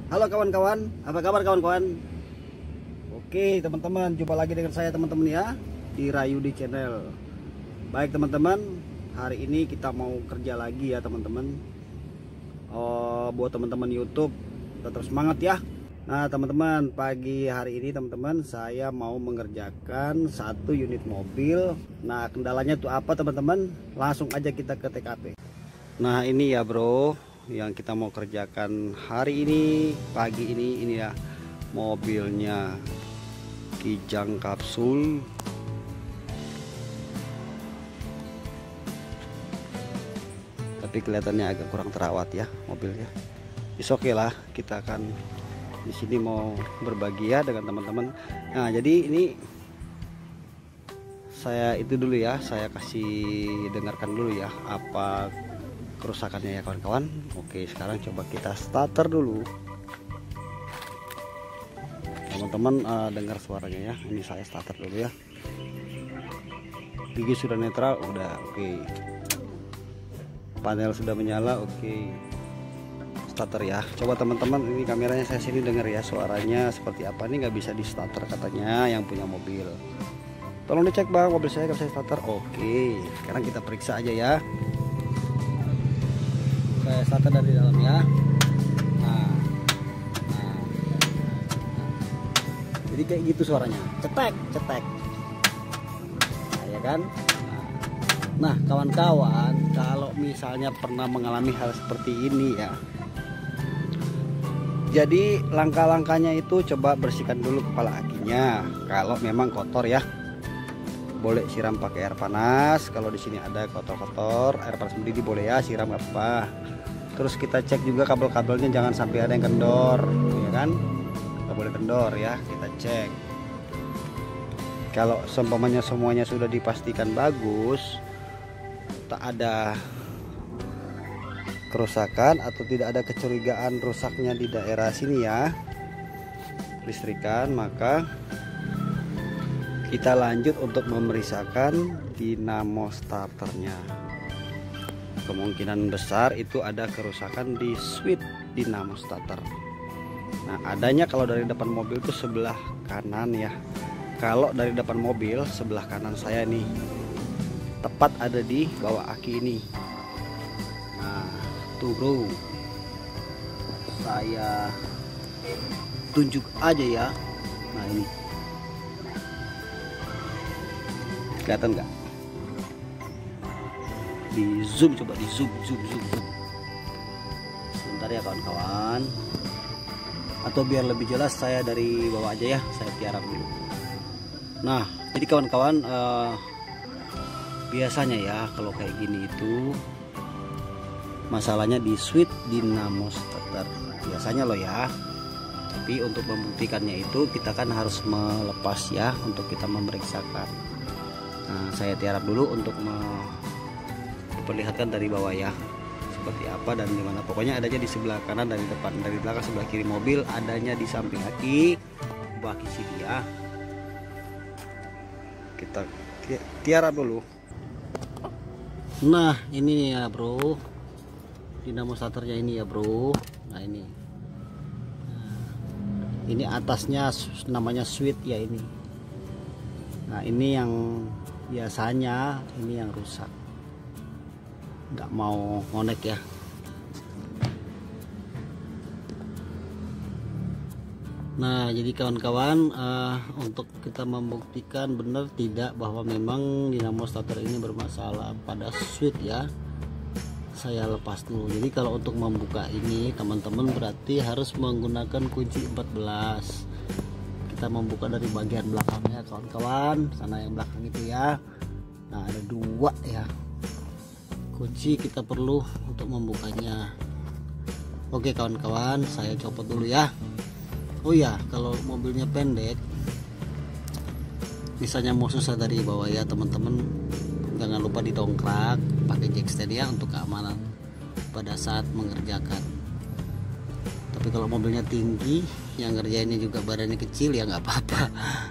Halo kawan-kawan, apa kabar kawan-kawan? Oke teman-teman, jumpa lagi dengan saya teman-teman ya di Rayudi Channel. Baik teman-teman, hari ini kita mau kerja lagi ya teman-teman. Buat teman-teman YouTube tetap semangat ya. Nah teman-teman, pagi hari ini teman-teman saya mau mengerjakan satu unit mobil. Nah kendalanya tuh apa teman-teman? Langsung aja kita ke TKP. Nah ini ya bro, yang kita mau kerjakan hari ini, pagi ini ya, mobilnya Kijang Kapsul. Tapi kelihatannya agak kurang terawat ya mobilnya. Oke lah, kita akan di sini mau berbagi ya dengan teman-teman. Nah jadi ini saya itu dulu ya, saya kasih dengarkan dulu ya apa kerusakannya ya kawan-kawan. Oke, sekarang coba kita starter dulu teman-teman. Dengar suaranya ya, ini saya starter dulu ya. Gigi sudah netral, udah oke. Panel sudah menyala, oke. Starter ya, coba teman-teman, ini kameranya saya sini dengar ya suaranya seperti apa. Ini nggak bisa di starter katanya yang punya mobil. Tolong dicek bang, mobil saya nggak bisa starter. Oke, sekarang kita periksa aja ya. Saya starter dari dalam ya. Nah. Jadi kayak gitu suaranya, cetek. Nah, ya kan? Nah, kawan-kawan, kalau misalnya pernah mengalami hal seperti ini ya. Jadi langkah-langkahnya itu coba bersihkan dulu kepala akinya. Kalau memang kotor ya, boleh siram pakai air panas. Kalau di sini ada kotor-kotor, air panas mendidih boleh ya, siram nggak apa-apa. Terus kita cek juga kabel-kabelnya, jangan sampai ada yang kendor, ya kan? Nggak boleh kendor ya, kita cek. Kalau seumpamanya semuanya sudah dipastikan bagus, tak ada kerusakan atau tidak ada kecurigaan rusaknya di daerah sini ya, listrikan, maka kita lanjut untuk memeriksakan dinamo starternya. Kemungkinan besar itu ada kerusakan di switch dinamo starter. Nah adanya kalau dari depan mobil itu sebelah kanan ya. Kalau dari depan mobil sebelah kanan saya nih, tepat ada di bawah aki ini. Nah tuh bro, saya tunjuk aja ya. Nah ini kelihatan nggak? Di zoom, coba di zoom. Sebentar ya kawan-kawan, atau biar lebih jelas saya dari bawah aja ya, saya tiarap dulu. Nah jadi kawan-kawan, biasanya ya kalau kayak gini itu masalahnya di switch dinamo starter biasanya loh ya. Tapi untuk membuktikannya itu kita kan harus melepas ya, untuk kita memeriksakan. Nah saya tiarap dulu untuk diperlihatkan dari bawah ya seperti apa dan gimana. Pokoknya adanya di sebelah kanan, dari depan, dari belakang, sebelah kiri mobil, adanya di samping aki, baki sini ya. Kita tiarap dulu. Nah ini ya bro, dinamo starternya ini ya bro. Nah ini atasnya namanya switch ya ini. Nah ini yang biasanya ini yang rusak, nggak mau ngonek ya. Nah jadi kawan-kawan, untuk kita membuktikan benar tidak bahwa memang dinamo starter ini bermasalah pada switch ya, saya lepas dulu. Jadi kalau untuk membuka ini teman-teman berarti harus menggunakan kunci 14. Kita membuka dari bagian belakangnya kawan-kawan, sana yang belakang itu ya. Nah ada dua ya kunci kita perlu untuk membukanya. Oke kawan-kawan, saya copot dulu ya. Oh ya, kalau mobilnya pendek misalnya mau susah dari bawah ya teman-teman, jangan lupa didongkrak pakai jack stand ya untuk keamanan pada saat mengerjakan. Tapi kalau mobilnya tinggi, yang ngerjainnya juga badannya kecil ya nggak apa-apa.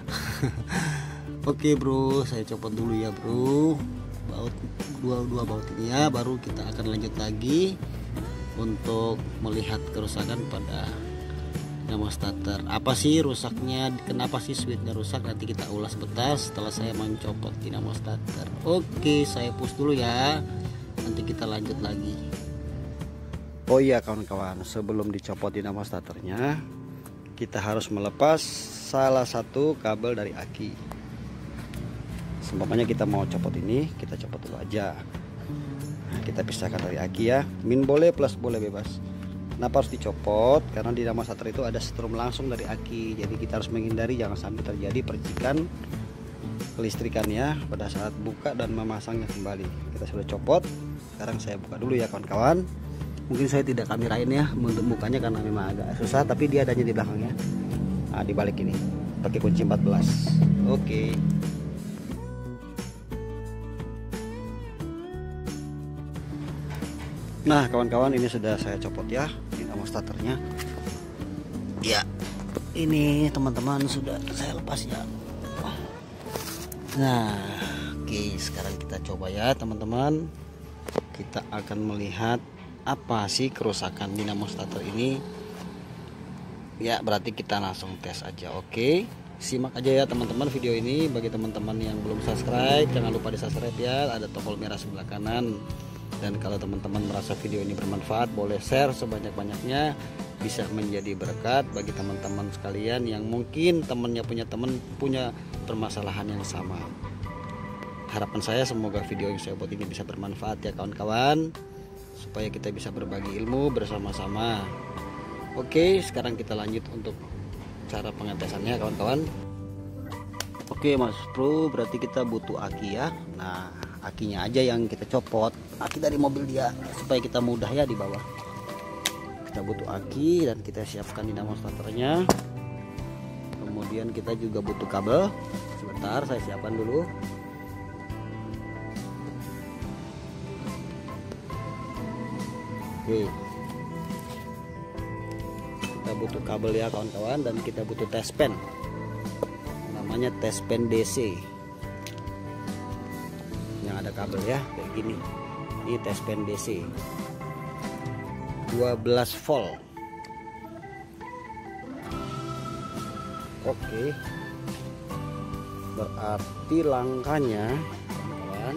Oke bro, saya copot dulu ya bro, baut dua baut ini ya, baru kita akan lanjut lagi untuk melihat kerusakan pada dinamo starter. Apa sih rusaknya, kenapa sih switchnya rusak, nanti kita ulas sebentar setelah saya mencopot dinamo starter. Oke, saya push dulu ya, nanti kita lanjut lagi. Oh iya kawan-kawan, sebelum dicopot dinamo starternya, kita harus melepas salah satu kabel dari aki. Seumpamanya kita mau copot ini, kita copot dulu aja. Nah, kita pisahkan dari aki ya, min boleh, plus boleh, bebas. Kenapa harus dicopot? Karena di dinamo starter itu ada strum langsung dari aki, jadi kita harus menghindari jangan sampai terjadi percikan kelistrikannya pada saat buka dan memasangnya kembali. Kita sudah copot, sekarang saya buka dulu ya kawan-kawan. Mungkin saya tidak kamerain ya untuk mukanya karena memang agak susah, tapi dia adanya di belakangnya. Nah, di balik ini pakai kunci 14. Oke. Nah kawan-kawan, ini sudah saya copot ya dinamo starternya. Ya, ini teman-teman sudah saya lepas ya. Nah, oke, sekarang kita coba ya teman-teman. Kita akan melihat apa sih kerusakan dinamo starter ini. Ya, berarti kita langsung tes aja. Oke, simak aja ya teman-teman video ini. Bagi teman-teman yang belum subscribe, jangan lupa di subscribe ya, ada tombol merah sebelah kanan. Dan kalau teman-teman merasa video ini bermanfaat, boleh share sebanyak-banyaknya, bisa menjadi berkat bagi teman-teman sekalian yang mungkin temannya punya permasalahan yang sama. Harapan saya semoga video yang saya buat ini bisa bermanfaat ya kawan-kawan, supaya kita bisa berbagi ilmu bersama-sama. Oke, sekarang kita lanjut untuk cara pengetesannya kawan-kawan. Oke Mas Bro, berarti kita butuh aki ya. Nah, akinya aja yang kita copot, aki dari mobil dia, supaya kita mudah ya di bawah. Kita butuh aki dan kita siapkan dinamo starternya. Kemudian kita juga butuh kabel. Sebentar, saya siapkan dulu. Oke, kita butuh kabel ya kawan-kawan, dan kita butuh test pen, namanya test pen DC yang ada kabel ya kayak gini. Ini test pen DC 12 volt. Oke, berarti langkahnya kawan-kawan,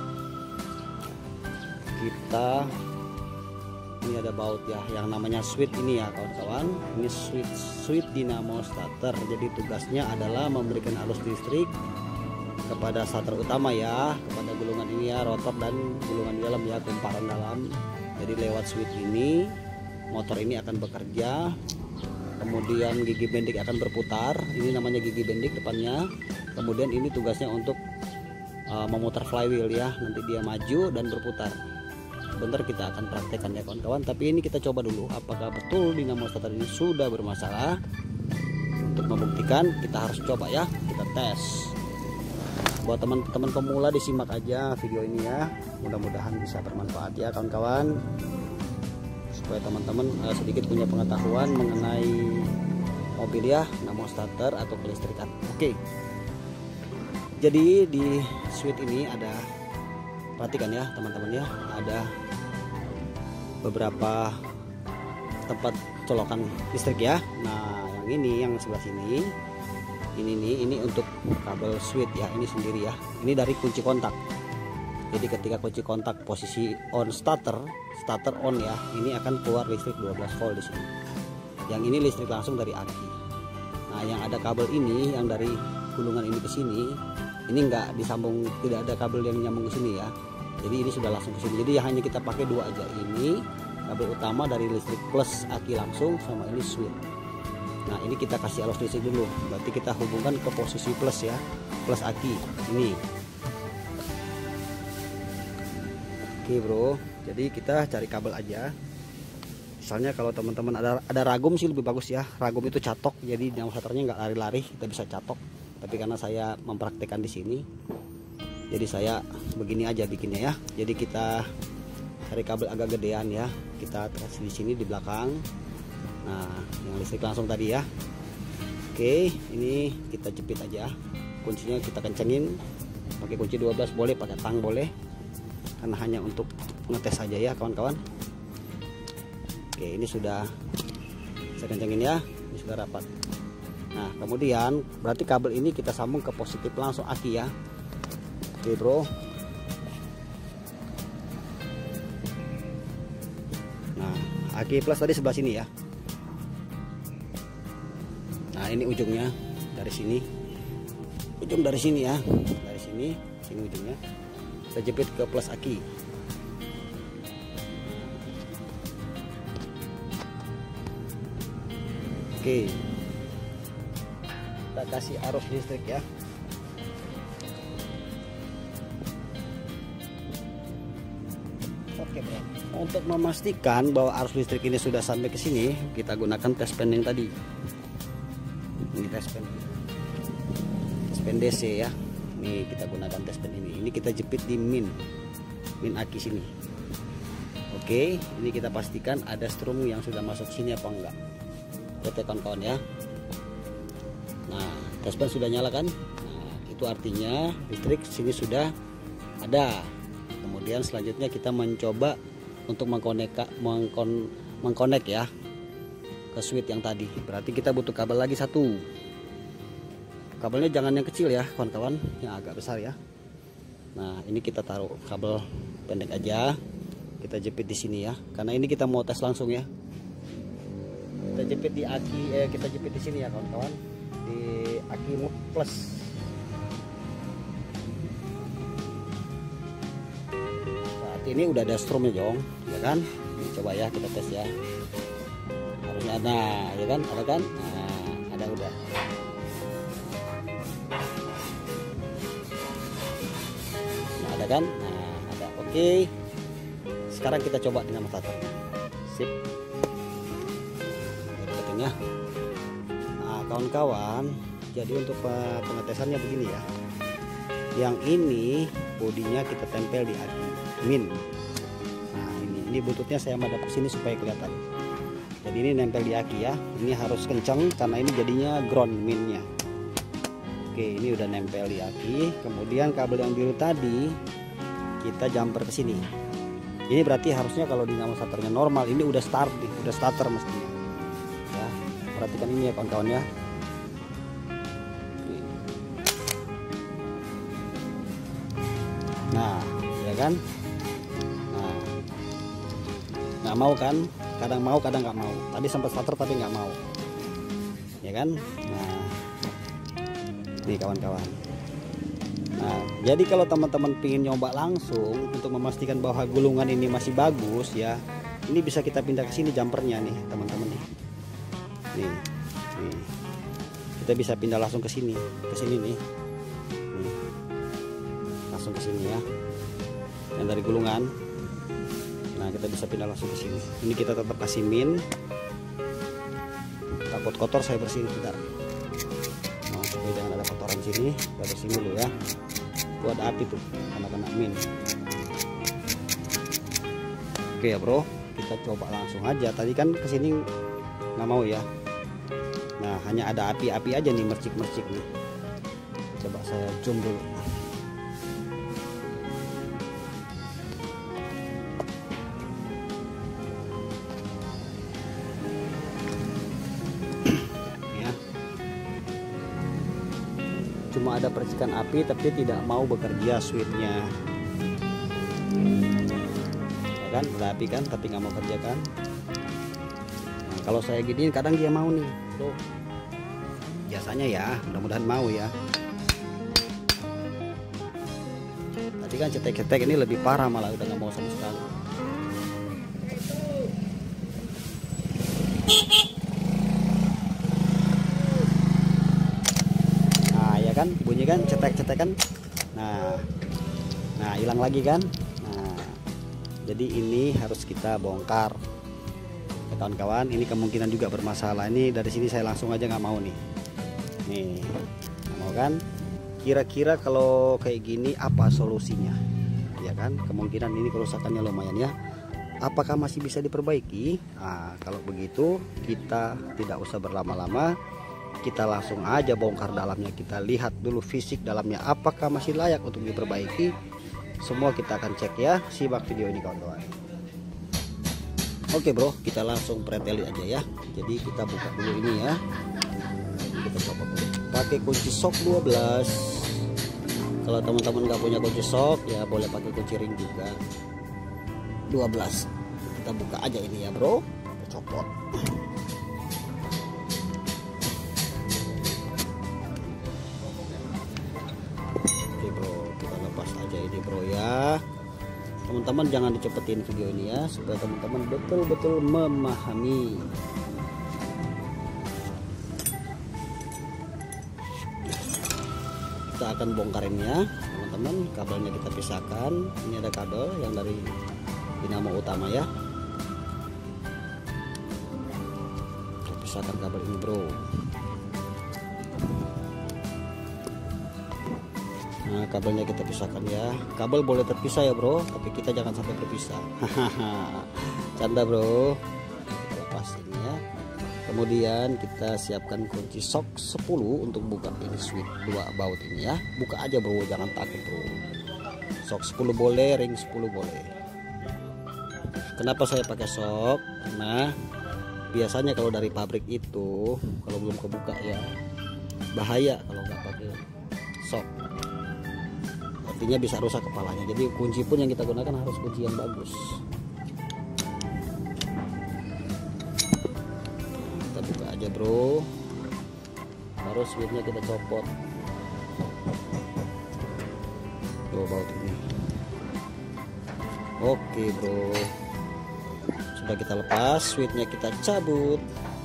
kita ini ada baut ya yang namanya switch ini ya kawan-kawan. Ini switch dinamo starter, jadi tugasnya adalah memberikan arus listrik kepada starter utama ya, kepada gulungan ini ya, rotor dan gulungan di dalam ya, kumparan dalam. Jadi lewat switch ini motor ini akan bekerja, kemudian gigi bendik akan berputar, ini namanya gigi bendik depannya. Kemudian ini tugasnya untuk memutar flywheel ya, nanti dia maju dan berputar. Sebentar kita akan praktekkan ya kawan-kawan, tapi ini kita coba dulu apakah betul dinamo starter ini sudah bermasalah. Untuk membuktikan kita harus coba ya, kita tes. Buat teman-teman pemula disimak aja video ini ya, mudah-mudahan bisa bermanfaat ya kawan-kawan, supaya teman-teman sedikit punya pengetahuan mengenai mobil ya, dinamo starter atau kelistrikan. Oke, jadi di switch ini ada, perhatikan ya teman-teman ya, ada beberapa tempat colokan listrik ya. Nah yang ini, yang sebelah sini ini untuk kabel switch ya, ini sendiri ya, ini dari kunci kontak. Jadi ketika kunci kontak posisi on starter on ya, ini akan keluar listrik 12 volt di sini. Yang ini listrik langsung dari aki. Nah yang ada kabel ini yang dari gulungan ini ke sini, ini enggak disambung, tidak ada kabel yang nyambung ke sini ya. Jadi ini sudah langsung ke sini. Jadi hanya kita pakai dua aja, ini kabel utama dari listrik plus aki langsung, sama ini switch. Nah ini kita kasih arus listrik dulu, berarti kita hubungkan ke posisi plus ya, plus aki ini. Oke bro, jadi kita cari kabel aja. Misalnya kalau teman-teman ada ragum sih lebih bagus ya, ragum itu catok, jadi dinamo starternya nggak lari-lari, kita bisa catok. Tapi karena saya mempraktekkan di sini, jadi saya begini aja bikinnya ya. Jadi kita cari kabel agak gedean ya, kita kasih di sini di belakang. Nah yang listrik langsung tadi ya. Oke, ini kita jepit aja, kuncinya kita kencengin pakai kunci 12 boleh, pakai tang boleh, karena hanya untuk ngetes saja ya kawan-kawan. Oke, ini sudah saya kencengin ya. ini sudah rapat. Nah kemudian berarti kabel ini kita sambung ke positif langsung aki ya. Oke bro. Nah aki plus tadi sebelah sini ya. Nah ini ujungnya dari sini, ujung dari sini ya, dari sini ujungnya kita jepit ke plus aki. Oke, kita kasih arus listrik ya. Oke bro, untuk memastikan bahwa arus listrik ini sudah sampai ke sini, kita gunakan tes pen yang tadi. Ini tes pen DC ya. Ini kita gunakan tes pen ini. Ini kita jepit di min aki sini. Oke, ini kita pastikan ada strum yang sudah masuk sini apa enggak. Oke kawan-kawan ya. Nah, tes pen sudah nyala kan? Nah, itu artinya listrik sini sudah ada. Kemudian selanjutnya kita mencoba untuk mengkonek ya ke switch yang tadi. Berarti kita butuh kabel lagi satu. Kabelnya jangan yang kecil ya kawan-kawan, yang agak besar ya. Nah ini kita taruh kabel pendek aja, kita jepit di sini ya, karena ini kita mau tes langsung ya. Kita jepit di aki, kita jepit di sini ya kawan-kawan, di aki plus. Saat ini udah ada strumnya Jong, ya kan? Ini coba ya kita tes ya. Harusnya ada, ya kan? Ada kan? Nah, ada udah. Nah, ada kan? Nah, ada. Oke. Sekarang kita coba dengan starter. Sip. Ya. Nah kawan-kawan, jadi untuk pengetesannya begini ya. Yang ini bodinya kita tempel di aki min. Nah ini buntutnya saya madap ke sini supaya kelihatan. Jadi ini nempel di aki ya. Ini harus kencang karena ini jadinya ground minnya. Oke, ini udah nempel di aki. Kemudian kabel yang biru tadi kita jumper ke sini. Ini berarti harusnya kalau dinamo starternya normal, ini udah start nih, udah starter mestinya. Perhatikan ini ya kawan-kawan ya. Nah ya kan, nah nggak mau kan, kadang mau kadang nggak mau. Tadi sempat starter tapi nggak mau, ya kan. Nah nih kawan-kawan. Nah jadi kalau teman-teman pingin nyoba langsung untuk memastikan bahwa gulungan ini masih bagus ya, ini bisa kita pindah ke sini jumpernya nih teman-teman nih. Nih, kita bisa pindah langsung ke sini nih. Nih, langsung ke sini ya, yang dari gulungan. Nah kita bisa pindah langsung ke sini. Ini kita tetap kasih min, takut kotor saya bersihin bentar. Nah, supaya jangan ada kotoran sini, kita bersihin dulu ya. Itu ada api tuh karena kena min. Oke ya bro, kita coba langsung aja. Tadi kan kesini nggak mau ya. Nah hanya ada api-api aja nih, mercik-mercik nih. Coba saya zoom dulu. Ya. Cuma ada percikan api tapi tidak mau bekerja switchnya. Ya kan, ada api kan tapi nggak mau kerja kan. Nah, kalau saya giniin kadang dia mau nih. Tuh. Biasanya ya, mudah-mudahan mau ya. Tadi kan cetek-cetek, ini lebih parah malah udah nggak mau sama sekali. Nah ya kan, bunyi kan, cetek-cetek kan. Nah hilang lagi kan. Nah jadi ini harus kita bongkar. Kawan-kawan, ini kemungkinan juga bermasalah. Ini dari sini saya langsung aja nggak mau nih nggak mau kan. Kira-kira kalau kayak gini apa solusinya ya kan? Kemungkinan ini kerusakannya lumayan ya. Apakah masih bisa diperbaiki? Nah kalau begitu kita tidak usah berlama-lama, kita langsung aja bongkar dalamnya. Kita lihat dulu fisik dalamnya apakah masih layak untuk diperbaiki. Semua kita akan cek ya. Simak video ini kawan-kawan. Oke bro, kita langsung pretelin aja ya. Jadi kita buka dulu ini ya. Kita coba dulu pakai kunci sok 12. Kalau teman-teman nggak punya kunci sok ya boleh pakai kunci ring juga 12. Kita buka aja ini ya bro, kita copot. Oke bro, kita lepas aja ini bro ya. Teman-teman jangan dicepetin video ini ya, supaya teman-teman betul-betul memahami. Kita akan bongkarinnya teman-teman. Kabelnya kita pisahkan. Ini ada kabel yang dari dinamo utama ya. Kita pisahkan kabel ini bro. Nah, kabelnya kita pisahkan ya. Kabel boleh terpisah ya bro, tapi kita jangan sampai berpisah. Canda bro. Kita lepasin ya. Kemudian kita siapkan kunci sok 10 untuk buka ini switch 2 baut ini ya. Buka aja bro, jangan takut bro. Sok 10 boleh, ring 10 boleh. Kenapa saya pakai sok? Karena biasanya kalau dari pabrik itu kalau belum kebuka ya bahaya kalau nggak pakai sok. Artinya bisa rusak kepalanya. Jadi kunci pun yang kita gunakan harus kunci yang bagus. Kita buka aja bro. Baru switchnya kita copot. Tuh baut ini. Oke bro. Sudah kita lepas, switchnya kita cabut.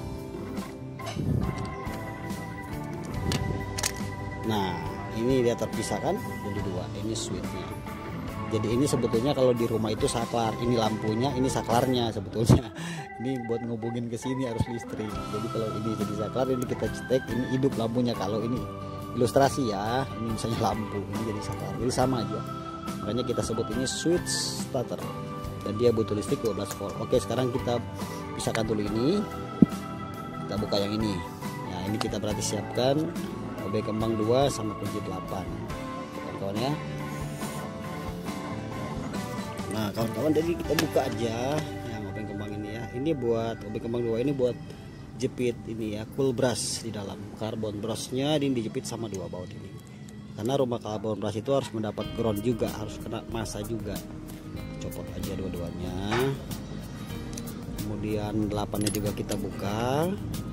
Nah, ini dia terpisah kan jadi dua. Ini switchnya. Jadi ini sebetulnya kalau di rumah itu saklar. Ini lampunya, ini saklarnya sebetulnya. Ini buat ngubungin ke sini harus listrik. Jadi kalau ini jadi saklar, ini kita cetek, ini hidup lampunya. Kalau ini ilustrasi ya, ini misalnya lampu, ini jadi saklar. Jadi sama aja. Makanya kita sebut ini switch starter. Dan dia butuh listrik 12 volt. Oke, sekarang kita pisahkan dulu ini. Kita buka yang ini. Nah, ini kita berarti siapkan OB kembang 2 sama kunci 8 kawan-kawan ya. Nah kawan-kawan, jadi kita buka aja yang OB kembang ini ya. Ini buat OB kembang 2 ini buat jepit ini ya, cool brush di dalam. Karbon brushnya ini dijepit sama 2 baut ini. Karena rumah karbon brush itu harus mendapat ground juga, harus kena massa juga. Copot aja dua-duanya. Kemudian 8-nya juga kita buka.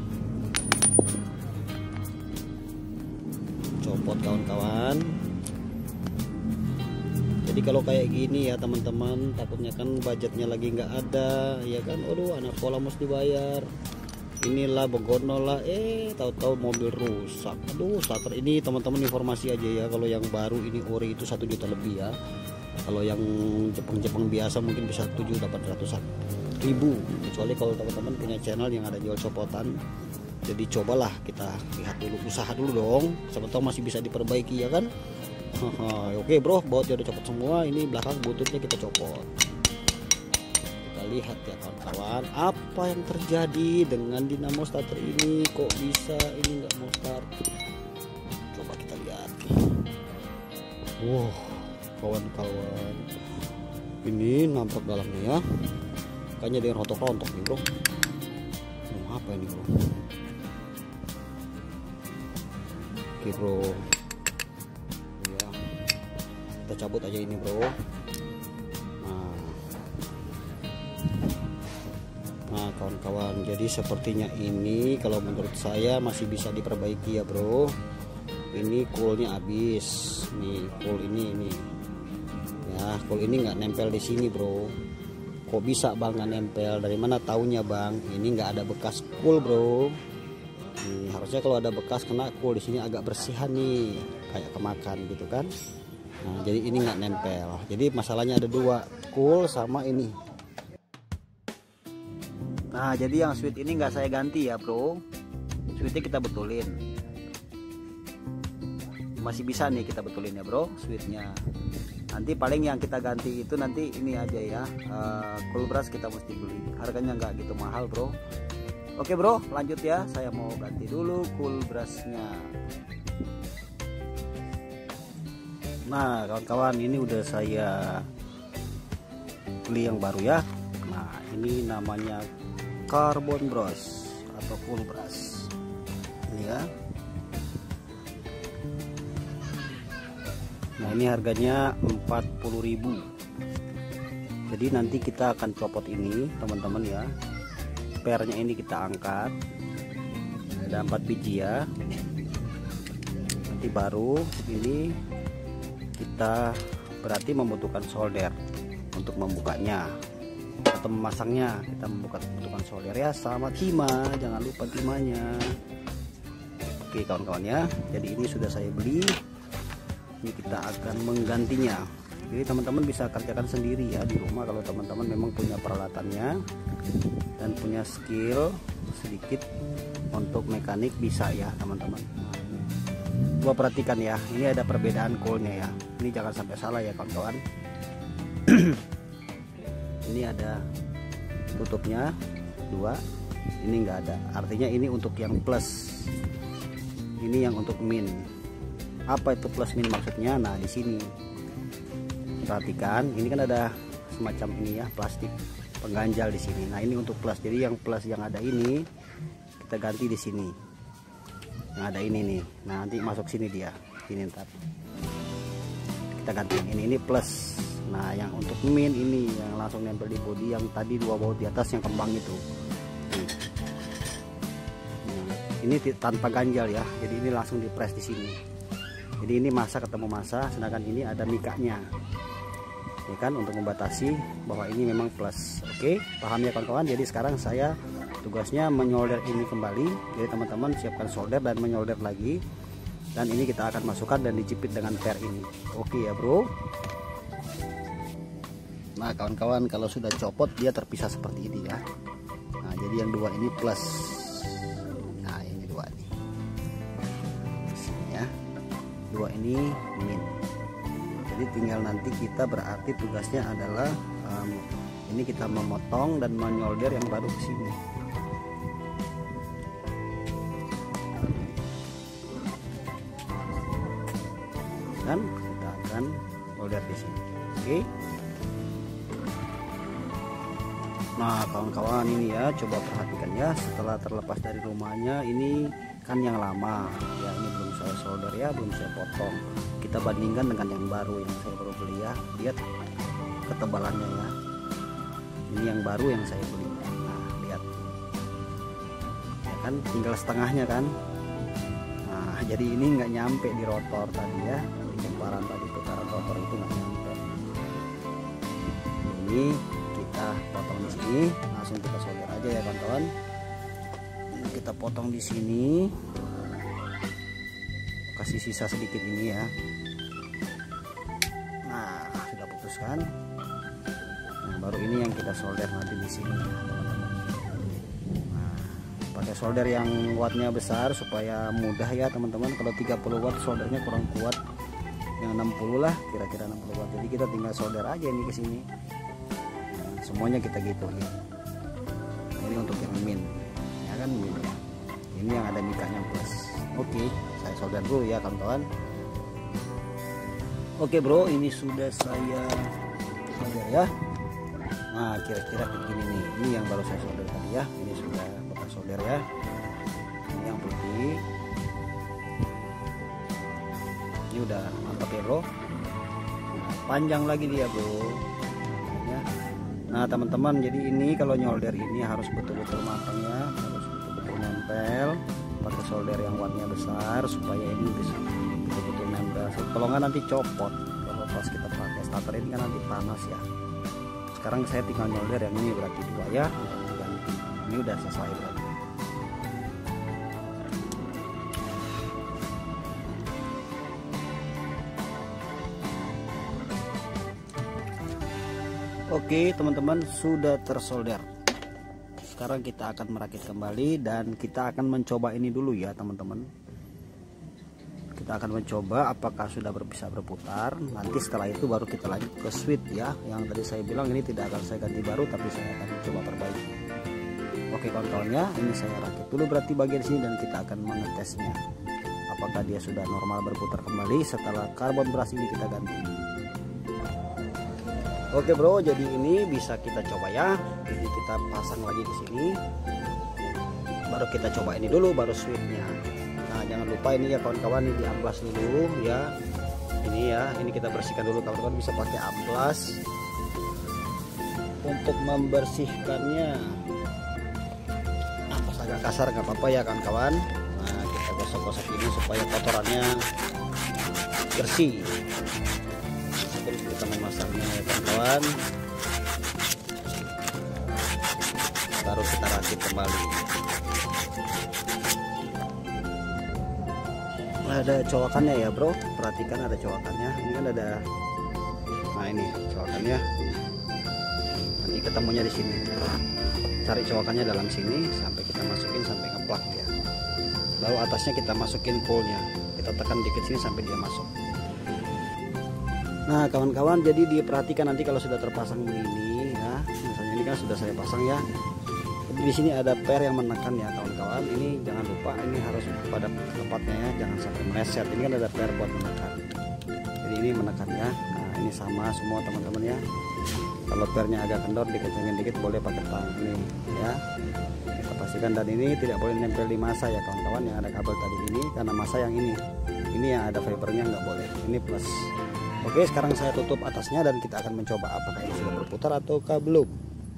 Copot kawan-kawan. Jadi kalau kayak gini ya teman-teman, takutnya kan budgetnya lagi nggak ada ya kan. Aduh, anak sekolah mesti bayar, inilah begono lah, tahu-tahu mobil rusak. Aduh, starter ini teman-teman informasi aja ya, kalau yang baru ini ori itu 1 juta lebih ya. Kalau yang Jepang biasa mungkin bisa 700-800 ribu. Kecuali kalau teman-teman punya channel yang ada jual copotan. Jadi cobalah kita lihat dulu, usaha dulu dong, siapa tahu masih bisa diperbaiki ya kan. Oke bro, bautnya udah copot semua. Ini belakang bututnya kita copot. Kita lihat ya kawan-kawan, apa yang terjadi dengan dinamo starter ini, kok bisa ini nggak mau start. Coba kita lihat. Wow kawan-kawan, ini nampak dalamnya ya, kayaknya dia rontok-rontok nih bro. Apa ini bro? Oke bro, ya kita cabut aja ini bro. Nah kawan-kawan, jadi sepertinya ini kalau menurut saya masih bisa diperbaiki ya bro. Ini coolnya habis nih, cool ini ya, cool ini nggak nempel di sini bro. Kok bisa bang nggak nempel? Dari mana taunya bang? Ini nggak ada bekas cool bro. Harusnya kalau ada bekas kena cool di sini agak bersihan nih, kayak kemakan gitu kan. Nah jadi ini nggak nempel. Jadi masalahnya ada 2, cool sama ini. Nah jadi yang switch ini nggak saya ganti ya bro. Switchnya kita betulin. Masih bisa nih kita betulin ya bro switchnya. Nanti paling yang kita ganti itu nanti ini aja ya, cool brush kita mesti beli, harganya nggak gitu mahal bro. Oke bro, lanjut ya, saya mau ganti dulu cool brushnya. Nah kawan-kawan, ini udah saya beli yang baru ya. Nah Ini namanya carbon brush atau full brush ini ya. Nah ini harganya 40.000. Jadi nanti kita akan copot ini teman-teman ya. Pernya ini kita angkat, ada 4 biji ya. Nanti baru ini kita berarti membutuhkan solder untuk membukanya atau memasangnya. Kita membutuhkan solder ya, sama timah, jangan lupa timahnya. Oke kawan-kawan ya, jadi ini sudah saya beli. Ini kita akan menggantinya. Jadi teman-teman bisa kerjakan sendiri ya di rumah kalau teman-teman memang punya peralatannya dan punya skill sedikit untuk mekanik, bisa ya teman-teman. Gua perhatikan ya, ini ada perbedaan coilnya ya. Ini jangan sampai salah ya kawan-kawan. Ini ada tutupnya 2, ini enggak ada, artinya ini untuk yang plus, ini yang untuk min. Apa itu plus min maksudnya? Nah di sini perhatikan, ini kan ada semacam ini ya, plastik pengganjal di sini. Nah ini untuk plus, jadi yang plus yang ada ini kita ganti di sini. Yang ada ini nih, nah nanti masuk sini dia, ini ntar kita ganti ini plus. Nah yang untuk min ini yang langsung nempel di bodi, yang tadi 2 baut di atas yang kembang itu. Nah, ini tanpa ganjal ya, jadi ini langsung dipres di sini. Jadi ini masa ketemu masa, sedangkan ini ada mikanya, ya kan, untuk membatasi bahwa ini memang plus. Oke, paham ya kawan-kawan? Jadi sekarang saya tugasnya menyolder ini kembali. Jadi teman-teman siapkan solder dan menyolder lagi. Dan ini kita akan masukkan dan dijepit dengan per ini. Oke ya bro. Nah kawan-kawan, kalau sudah copot dia terpisah seperti ini ya. Nah jadi yang 2 ini plus. Nah ini 2 ini. Sini ya. 2 ini min. Jadi tinggal nanti kita berarti tugasnya adalah ini kita memotong dan menyolder yang baru ke sini. Dan kita akan solder di sini. Oke. Nah kawan-kawan ini ya, coba perhatikan ya, setelah terlepas dari rumahnya ini kan yang lama ya, ini belum saya solder ya, belum saya potong. Kita bandingkan dengan yang baru yang saya baru beli ya, lihat ketebalannya ya. Ini yang baru yang saya beli. Nah lihat ya kan, tinggal setengahnya kan. Nah jadi ini nggak nyampe di rotor tadi ya, di jembaran tadi, putaran rotor itu nggak nyampe. Ini kita potong di sini, langsung kita solder aja ya kawan-kawan. Kita potong di sini, kasih sisa sedikit ini ya. Nah sudah putuskan. Nah baru ini yang kita solder nanti di sini ya teman-teman. Nah pakai solder yang wattnya besar supaya mudah ya teman-teman. Kalau 30 watt soldernya kurang kuat, yang 60 lah, kira-kira 60 watt. Jadi kita tinggal solder aja ini ke sini. Semuanya kita gitu ya. Nah, ini untuk yang min ya kan, min. Ini yang ada mikanya plus. Oke, saya solder dulu ya kawan-kawan. Oke bro, ini sudah saya solder ya. Nah kira-kira begini nih, ini yang baru saya solder tadi ya. Ini sudah bekas solder ya. Ini yang putih, ini udah mantap ya bro. Nah, panjang lagi dia bro ya. Nah teman-teman, jadi ini kalau nyolder ini harus betul-betul matang ya, harus betul-betul nempel pakai solder yang wattnya besar supaya ini bisa betul-betul nempel. Kalau nggak nanti copot. Kalau pas kita pakai starter ini kan nanti panas ya. Sekarang saya tinggal nyolder yang ini berarti 2 ya, dan ini udah selesai berarti. Oke teman-teman, sudah tersolder. Sekarang kita akan merakit kembali dan kita akan mencoba ini dulu ya teman-teman. Kita akan mencoba apakah sudah bisa berputar. Nanti setelah itu baru kita lanjut ke switch ya. Yang tadi saya bilang ini tidak akan saya ganti baru, tapi saya akan coba perbaiki. Oke kawan-kawannya, ini saya rakit dulu berarti bagian sini dan kita akan mengetesnya. Apakah dia sudah normal berputar kembali setelah karbon brush ini kita ganti. Oke bro, jadi ini bisa kita coba ya. Jadi kita pasang lagi di sini. Baru kita coba ini dulu, baru switchnya. Nah jangan lupa ini ya kawan-kawan, ini diamplas dulu ya. Ini ya, ini kita bersihkan dulu kawan-kawan, bisa pakai amplas untuk membersihkannya. Amplas agak kasar nggak apa-apa ya kawan-kawan. Nah kita gosok-gosok ini supaya kotorannya bersih. Sebelum kita memasangnya ya kawan-kawan, baru kita rakit kembali. Ada cowakannya ya bro, perhatikan ada cowakannya. Ini kan ada, nah ini cowakannya. Nanti ketemunya di sini. Cari cowakannya dalam sini sampai kita masukin sampai ngeplak ya. Lalu atasnya kita masukin pulnya. Kita tekan dikit sini sampai dia masuk. Nah kawan-kawan, jadi diperhatikan nanti kalau sudah terpasang begini ya. Misalnya ini kan sudah saya pasang ya. Di sini ada per yang menekan ya kawan-kawan. Ini jangan lupa, ini harus pada tempatnya ya, jangan sampai meleset. Ini kan ada per buat menekan. Jadi ini menekan ya. Nah ini sama semua teman-teman ya. Kalau pernya agak kendor, dikencengin dikit, boleh pakai tang ini ya. Kita pastikan, dan ini tidak boleh nempel di masa ya kawan-kawan, yang ada kabel tadi ini, karena masa yang ini yang ada fibernya nggak boleh. Ini plus. Oke, sekarang saya tutup atasnya dan kita akan mencoba apakah ini sudah berputar ataukah belum.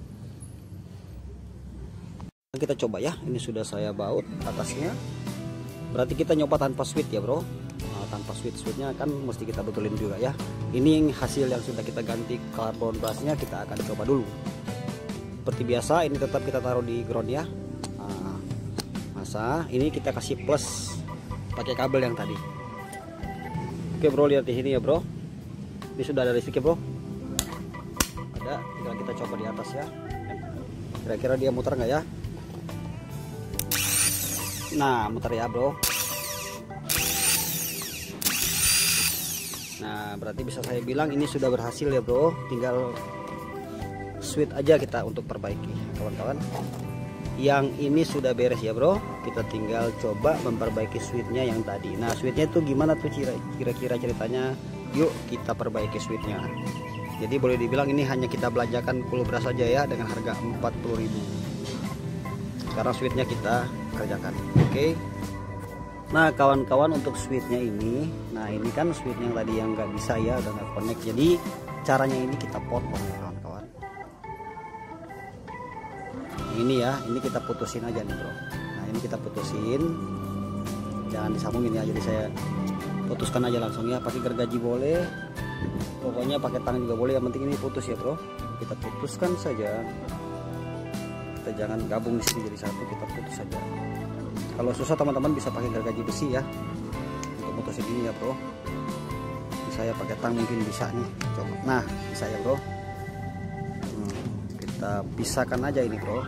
Kita coba ya, ini sudah saya baut atasnya. Berarti kita nyoba tanpa switch ya bro. Nah, tanpa switchnya kan mesti kita betulin juga ya. Ini hasil yang sudah kita ganti karbon brushnya, kita akan coba dulu. Seperti biasa, ini tetap kita taruh di ground ya. Nah, masa ini kita kasih plus pakai kabel yang tadi. Oke bro, lihat di sini ya bro. Ini sudah ada listrik ya bro. Ada, tinggal kita coba di atas ya. Kira-kira dia muter nggak ya? Nah muter ya bro. Nah berarti bisa saya bilang ini sudah berhasil ya bro. Tinggal switch aja kita untuk perbaiki kawan-kawan. Yang ini sudah beres ya bro. Kita tinggal coba memperbaiki switchnya yang tadi. Nah switchnya itu gimana tuh kira-kira ceritanya? Yuk kita perbaiki switchnya. Jadi boleh dibilang ini hanya kita belanjakan full brush saja ya, dengan harga 40.000. Sekarang switchnya kita kerjakan. Oke. Nah kawan-kawan, untuk switchnya ini, nah ini kan switch yang tadi yang nggak bisa ya, udah nggak connect. Jadi caranya ini kita potong ya kawan-kawan. Ini ya, ini kita putusin aja nih bro. Nah ini kita putusin, jangan disambungin ya. Jadi saya putuskan aja langsung ya, pakai gergaji boleh, pokoknya pakai tangan juga boleh, yang penting ini putus ya bro. Kita putuskan saja. Kita jangan gabung di sini jadi satu, kita putus saja. Kalau susah teman-teman bisa pakai gergaji besi ya untuk putusin ini ya bro. Ini saya pakai tang mungkin bisa nih, coba. Nah bisa ya bro. Kita pisahkan aja ini bro.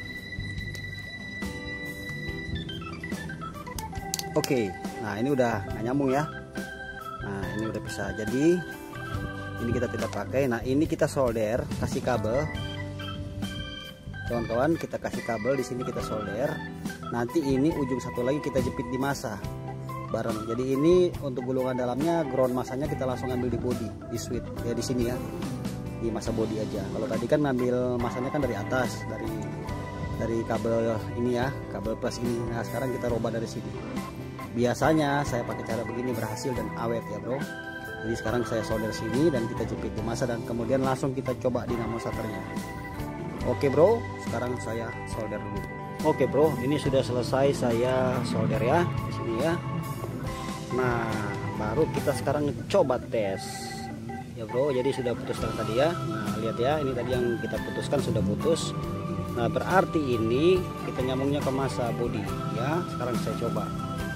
Oke, nah ini udah nggak nyambung ya. Nah ini udah bisa, jadi ini kita tidak pakai. Nah ini kita solder, kasih kabel kawan-kawan, kita kasih kabel di sini, kita solder. Nanti ini ujung satu lagi kita jepit di masa bareng. Jadi ini untuk gulungan dalamnya, ground masanya kita langsung ambil di body, di switch ya, di sini ya, di masa body aja. Kalau tadi kan ngambil masanya kan dari atas, dari kabel ini ya, kabel plus ini. Nah sekarang kita rubah dari sini. Biasanya saya pakai cara begini berhasil dan awet ya bro. Jadi sekarang saya solder sini dan kita jepit di masa, dan kemudian langsung kita coba dinamo starternya. Oke bro, sekarang saya solder dulu. Oke bro, ini sudah selesai saya solder ya di sini ya. Nah baru kita sekarang coba tes ya bro. Jadi sudah putus yang tadi ya. Nah lihat ya, ini tadi yang kita putuskan sudah putus. Nah berarti ini kita nyambungnya ke masa body ya. Sekarang saya coba.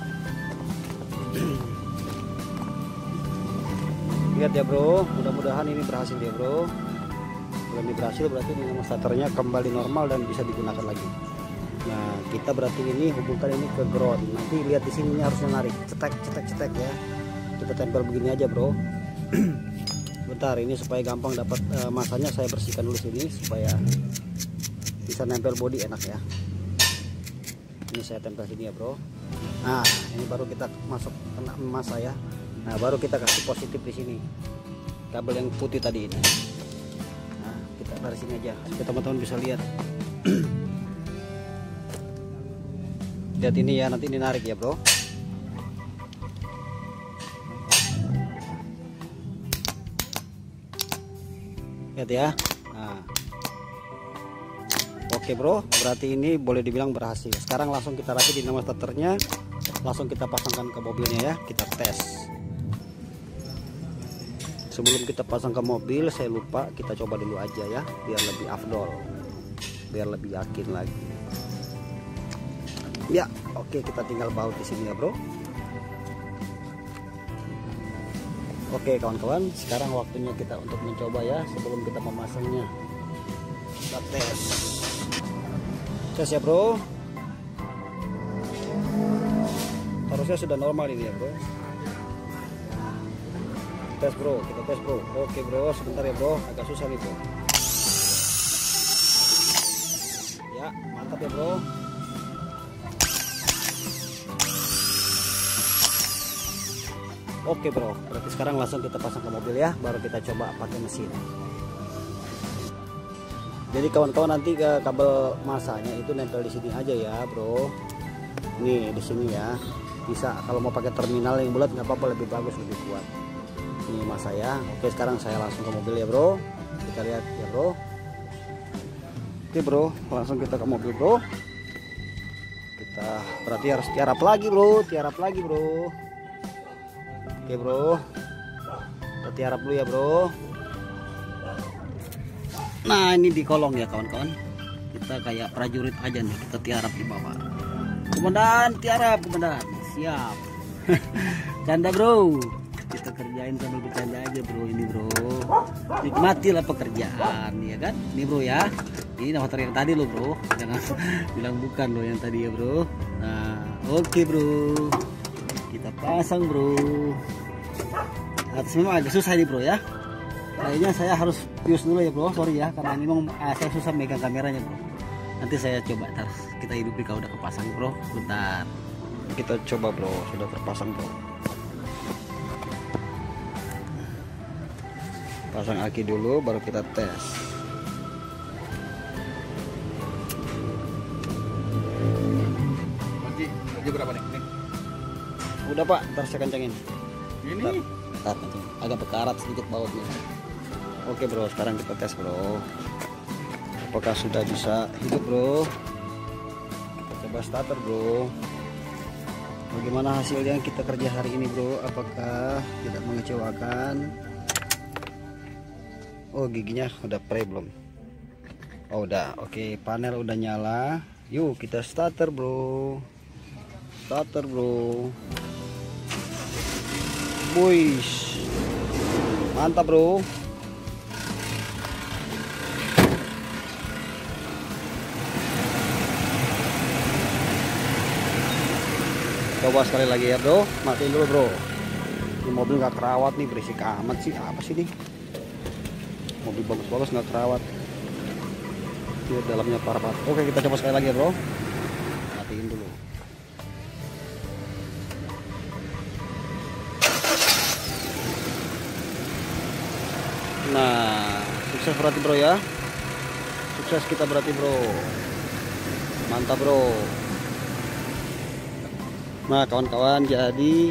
Lihat ya bro, mudah-mudahan ini berhasil ya bro. Kalau ini berhasil berarti dinamo starternya kembali normal dan bisa digunakan lagi. Nah kita berarti ini hubungkan ini ke ground. Nanti lihat di sini harusnya narik, cetek ya. Kita tempel begini aja bro. Bentar, ini supaya gampang dapat masanya, saya bersihkan dulu sini supaya bisa nempel body enak ya. Ini saya tempel sini ya bro. Nah ini baru kita masuk kena masa ya. Nah baru kita kasih positif di sini, kabel yang putih tadi ini. kita dari sini aja supaya teman-teman bisa lihat. Lihat ini ya, nanti ini narik ya bro. Lihat ya. Nah. Oke bro, berarti ini boleh dibilang berhasil. Sekarang langsung kita rakit dinamo starternya, langsung kita pasangkan ke mobilnya ya, kita tes. Sebelum kita pasang ke mobil, saya lupa kita coba dulu aja ya, biar lebih afdol, biar lebih yakin lagi. Ya, oke, kita tinggal baut di sini ya bro. Oke kawan-kawan, sekarang waktunya kita untuk mencoba ya, sebelum kita memasangnya. Kita tes ya bro. Harusnya sudah normal ini ya bro. Tes bro, kita tes bro. Oke bro, sebentar ya bro, agak susah nih bro. Ya, mantap ya bro. Oke bro, berarti sekarang langsung kita pasang ke mobil ya, baru kita coba pakai mesin. Jadi kawan-kawan, nanti ke kabel masanya itu nempel di sini aja ya bro. Nih di sini ya, bisa kalau mau pakai terminal yang bulat nggak apa-apa, lebih bagus, lebih kuat. Ini masa ya. Oke, sekarang saya langsung ke mobil ya bro. Kita lihat ya bro. Oke bro, langsung kita ke mobil bro. Kita berarti harus tiarap lagi bro, tiarap lagi bro. Oke bro, kita tiarap dulu ya bro. Nah ini di kolong ya kawan-kawan, kita kayak prajurit aja nih, kita tiarap di bawah. Komandan tiarap, komandan siap. Canda bro, kita kerjain sambil bercanda aja bro, ini bro, nikmatilah pekerjaan ya kan. Ini bro ya, ini motor yang tadi lo bro, jangan bilang bukan lo yang tadi ya bro. Nah oke bro, kita pasang bro. Atas memang agak susah nih bro ya, kayaknya saya harus pius dulu ya bro, sorry ya, karena ini memang saya susah megang kameranya bro. Nanti saya coba, terus kita hidupi kalau udah kepasang bro. Bentar, kita coba bro, sudah terpasang bro. Pasang aki dulu baru kita tes. Lagi berapa nih? Udah pak, ntar saya kencengin. Ini agak berkarat sedikit bautnya. Oke bro, sekarang kita tes bro, apakah sudah bisa hidup bro. Kita coba starter bro, bagaimana hasilnya kita kerja hari ini bro, apakah tidak mengecewakan. Oh giginya udah pre belum? Oh udah, oke, panel udah nyala. Yuk kita starter bro, starter bro. Wuish, mantap bro. Coba sekali lagi ya bro, matiin dulu bro. Ini mobil nggak kerawat nih, berisik amat sih, apa sih nih? Mobil bagus-bagus nggak kerawat. Lihat dalamnya parah. Oke, kita coba sekali lagi ya bro, matiin dulu. Nah, sukses berarti bro ya. Sukses kita berarti bro. Mantap bro. Nah kawan-kawan, jadi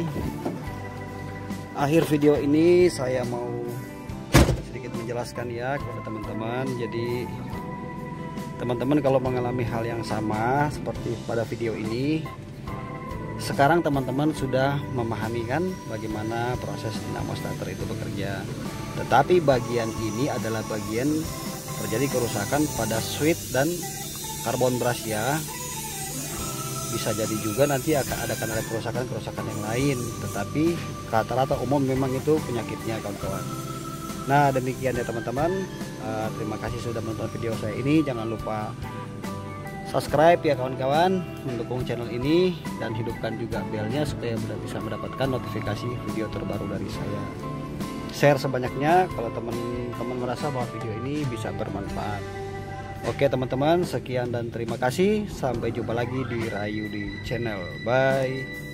akhir video ini saya mau sedikit menjelaskan ya kepada teman-teman. Jadi teman-teman kalau mengalami hal yang sama seperti pada video ini, sekarang teman-teman sudah memahami kan bagaimana proses dinamo starter itu bekerja. Tetapi bagian ini adalah bagian terjadi kerusakan pada switch dan karbon brush ya. Bisa jadi juga nanti akan ada kerusakan yang lain, tetapi rata-rata umum memang itu penyakitnya kawan-kawan. Nah demikian ya teman-teman, terima kasih sudah menonton video saya ini. Jangan lupa subscribe ya kawan-kawan, mendukung channel ini, dan hidupkan juga belnya supaya bisa mendapatkan notifikasi video terbaru dari saya. Share sebanyaknya kalau teman-teman merasa bahwa video ini bisa bermanfaat. Oke teman-teman, sekian dan terima kasih. Sampai jumpa lagi di Rayu di channel. Bye.